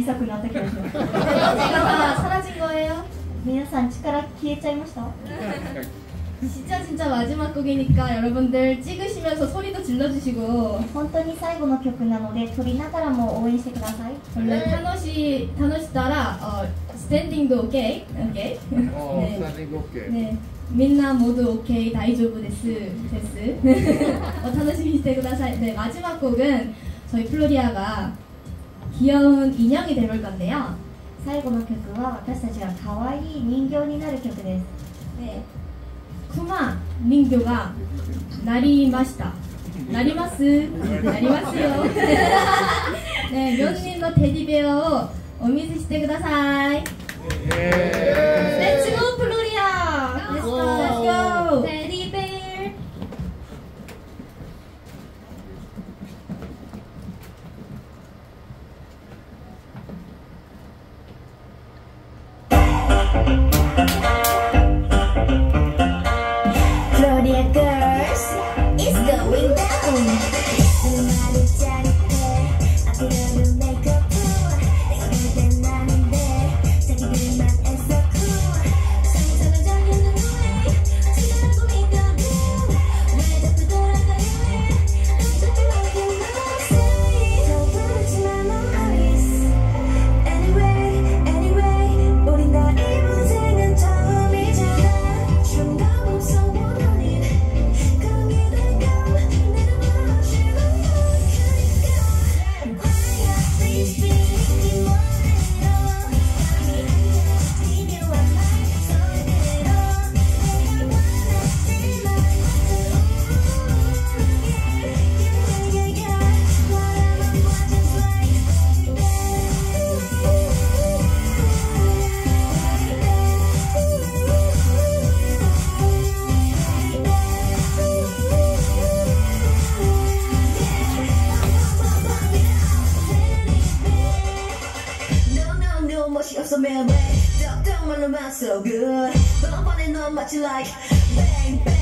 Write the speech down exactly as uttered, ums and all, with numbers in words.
さくなった気がします。 에너지가 다 사라진 거예요? 皆さん力消えちゃいました？ 진짜 진짜 마지막 곡이니까 여러분들 찍으시면서 소리도 질러주시고 本当に最後の曲なので撮りながらも応援してください。 원래 타노시 타노시 따라 어, 스탠딩도 오케이 오케이 어, 네. 스탠딩 오케이. 네 민나 모두 오케이 다이조부 데스 데스 어, 타노시미してください. 네 마지막 곡은 저희 플로리아가 귀여운 인형이 될 건데요. 最後の曲は私たちが可愛い人形になる曲です。 네 쿠마 닝교가 나리마시다. 나리마스 나리마스요. 네 면님의 테디베어をお見せしてください. Let's go 플로리아. Let's go. Let's go. 테디베어. Florida girls, it's going down. 말을 짜릿해. 앞으로는 make up cool. 내가 볼 땐 나는데 자기들만 애써 cool. 상상을 전혀 누구해. 지금 꿈이거든. 왜 자꾸 돌아가려 해. 어차피 like you know. 더 부르지만 넌 Alice. Anyway, anyway. 우리 나이 인생은 처음이잖아. 중간 없어. 멋이 없어 매일 떡떡 말로만 so good 뻔뻔해 넌 마치 like bang bang